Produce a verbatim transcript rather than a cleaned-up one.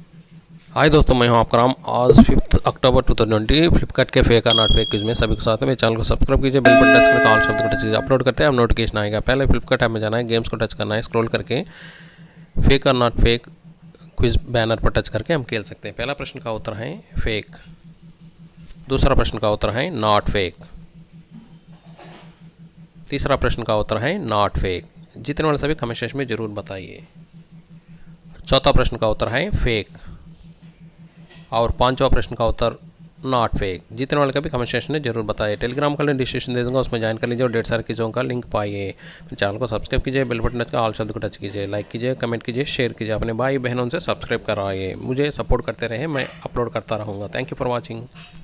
हाय दोस्तों, मैं हूं आपका राम। आज fifth October two thousand twenty Flipkart के फेक और नॉट फेक क्विज में सभी के साथ में मेरे चैनल को सब्सक्राइब कीजिए, बेल बटन टच करके ऑल शब्द को टच कीजिए। अपलोड करते हैं अब नोटिफिकेशन आएगा। पहले फ्लिपकार्ट ऐप में जाना है, गेम्स को टच करना है, स्क्रॉल करके फेक और नॉट फेक क्विज बैनर पर टच करके हम खेल सकते हैं। पहला प्रश्न का उत्तर है फेक, दूसरा प्रश्न का उत्तर है नॉट फेक, तीसरा प्रश्न का उत्तर है नॉट फेक। जीतने वाले सभी कमेंट सेक्शन में जरूर बताइए। चौथा प्रश्न का उत्तर है फेक और पांचवा प्रश्न का उत्तर नॉट फेक। जीतने वाले का भी कमेंट सेक्शन में जरूर बताइए। टेलीग्राम का लिंक डिस्क्रिप्शन दे दूंगा, उसमें ज्वाइन कर लीजिए और ढेर सारे चीज़ों का लिंक पाइए। चैनल को सब्सक्राइब कीजिए, बेल बटन का ऑल शब्द को टच कीजिए, लाइक कीजिए, कमेंट कीजिए, शेयर कीजिए, अपने भाई बहनों से सब्सक्राइब कराइए। मुझे सपोर्ट करते रहे, मैं अपलोड करता रहूँगा। Thank you for watching.